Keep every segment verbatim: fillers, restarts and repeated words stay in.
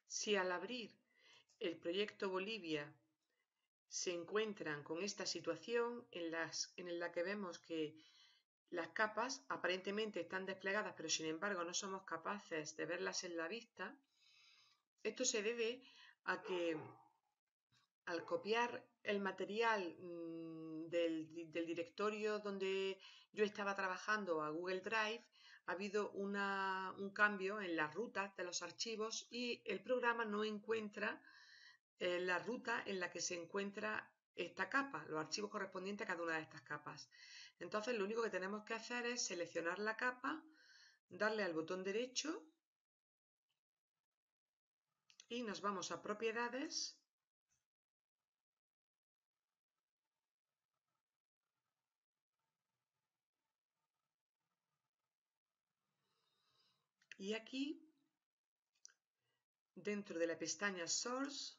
Si al abrir el proyecto Bolivia se encuentran con esta situación en, las, en la que vemos que las capas aparentemente están desplegadas, pero sin embargo no somos capaces de verlas en la vista, esto se debe a que al copiar el material mmm, del, del directorio donde yo estaba trabajando a Google Drive, ha habido una, un cambio en las rutas de los archivos y el programa no encuentra eh, la ruta en la que se encuentra esta capa, los archivos correspondientes a cada una de estas capas. Entonces lo único que tenemos que hacer es seleccionar la capa, darle al botón derecho y nos vamos a propiedades. Y aquí, dentro de la pestaña Source,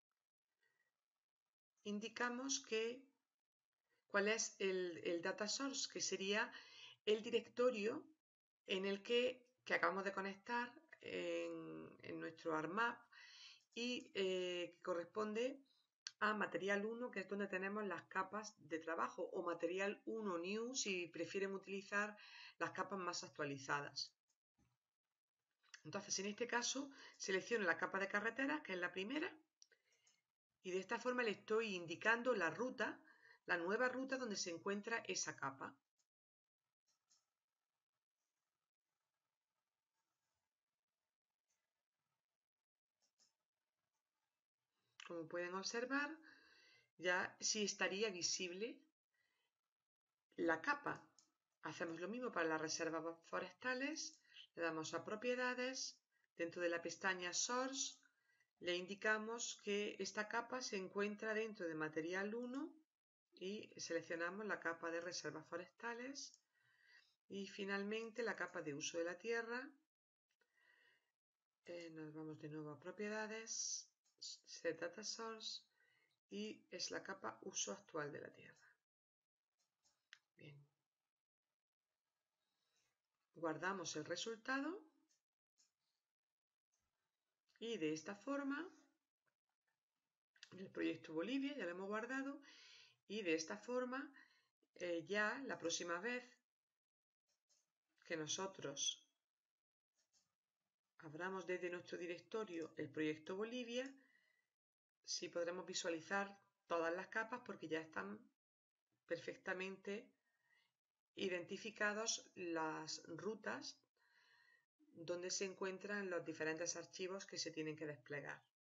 indicamos que, cuál es el, el data source, que sería el directorio en el que, que acabamos de conectar en, en nuestro ArcMap y eh, que corresponde a material uno, que es donde tenemos las capas de trabajo, o material uno new si prefieren utilizar las capas más actualizadas. Entonces, en este caso, selecciono la capa de carreteras, que es la primera, y de esta forma le estoy indicando la ruta, la nueva ruta donde se encuentra esa capa. Como pueden observar, ya sí estaría visible la capa. Hacemos lo mismo para las reservas forestales, le damos a propiedades, dentro de la pestaña Source le indicamos que esta capa se encuentra dentro de material uno y seleccionamos la capa de reservas forestales y finalmente la capa de uso de la tierra. Eh, nos vamos de nuevo a propiedades, Set Data Source y es la capa uso actual de la tierra. Bien. Guardamos el resultado y de esta forma el proyecto Bolivia ya lo hemos guardado y de esta forma eh, ya la próxima vez que nosotros abramos desde nuestro directorio el proyecto Bolivia, sí podremos visualizar todas las capas porque ya están perfectamente identificados las rutas donde se encuentran los diferentes archivos que se tienen que desplegar.